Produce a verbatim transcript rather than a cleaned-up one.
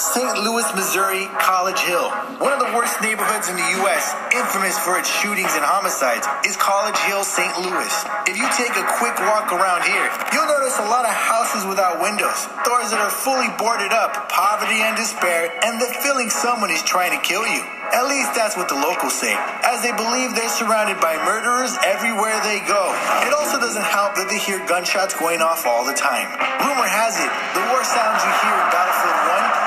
Saint Louis, Missouri, College Hill. One of the worst neighborhoods in the U S, infamous for its shootings and homicides, is College Hill, Saint Louis. If you take a quick walk around here, you'll notice a lot of houses without windows, doors that are fully boarded up, poverty and despair, and the feeling someone is trying to kill you. At least that's what the locals say, as they believe they're surrounded by murderers everywhere they go. It also doesn't help that they hear gunshots going off all the time. Rumor has it, the war sounds you hear in Battlefield one